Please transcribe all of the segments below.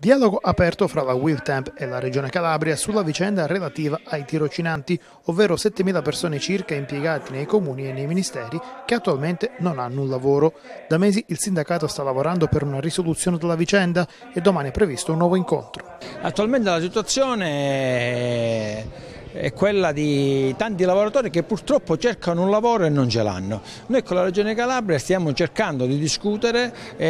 Dialogo aperto fra la WILTEMP e la Regione Calabria sulla vicenda relativa ai tirocinanti, ovvero 7.000 persone circa impiegati nei comuni e nei ministeri che attualmente non hanno un lavoro. Da mesi il sindacato sta lavorando per una risoluzione della vicenda e domani è previsto un nuovo incontro. Attualmente la situazione è quella di tanti lavoratori che purtroppo cercano un lavoro e non ce l'hanno. Noi con la Regione Calabria stiamo cercando di discutere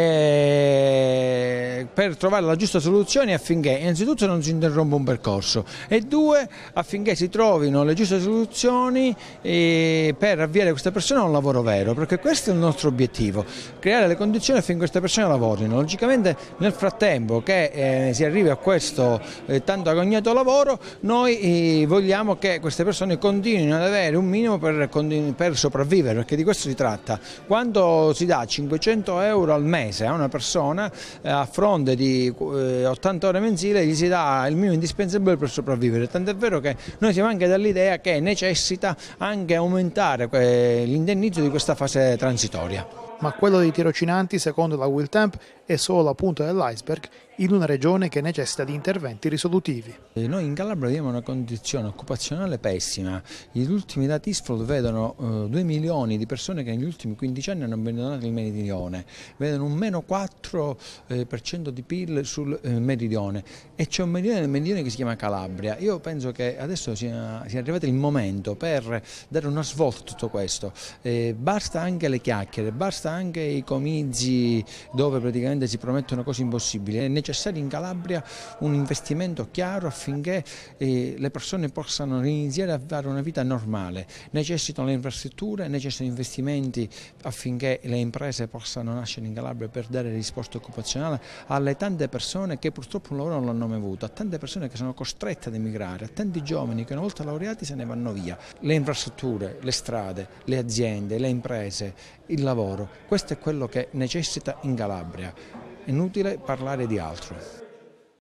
per trovare la giusta soluzione affinché innanzitutto non si interrompa un percorso e due affinché si trovino le giuste soluzioni per avviare queste persone a un lavoro vero, perché questo è il nostro obiettivo, creare le condizioni affinché queste persone lavorino. Logicamente nel frattempo che si arrivi a questo tanto agognato lavoro, noi vogliamo che queste persone continuino ad avere un minimo per sopravvivere, perché di questo si tratta. Quando si dà 500 euro al mese a una persona a fronte di 80 ore mensili gli si dà il minimo indispensabile per sopravvivere, tant'è vero che noi siamo anche dall'idea che necessita anche aumentare l'indennizzo di questa fase transitoria. Ma quello dei tirocinanti, secondo la WILTEMP, è solo la punta dell'iceberg in una regione che necessita di interventi risolutivi. Noi in Calabria abbiamo una condizione occupazionale pessima. Gli ultimi dati ISFOL vedono 2 milioni di persone che negli ultimi 15 anni hanno abbandonato il meridione, vedono un meno 4% di PIL sul meridione e c'è un meridione che si chiama Calabria. Io penso che adesso sia arrivato il momento per dare una svolta a tutto questo. Basta anche le chiacchiere, basta anche i comizi dove praticamente si promettono cose impossibili. È necessario in Calabria un investimento chiaro affinché le persone possano iniziare a fare una vita normale. Necessitano le infrastrutture, necessitano investimenti affinché le imprese possano nascere in Calabria per dare risposta occupazionale alle tante persone che purtroppo un lavoro non l'hanno mai avuto, a tante persone che sono costrette ad emigrare, a tanti giovani che una volta laureati se ne vanno via. Le infrastrutture, le strade, le aziende, le imprese, il lavoro, questo è quello che necessita in Calabria. È inutile parlare di altro.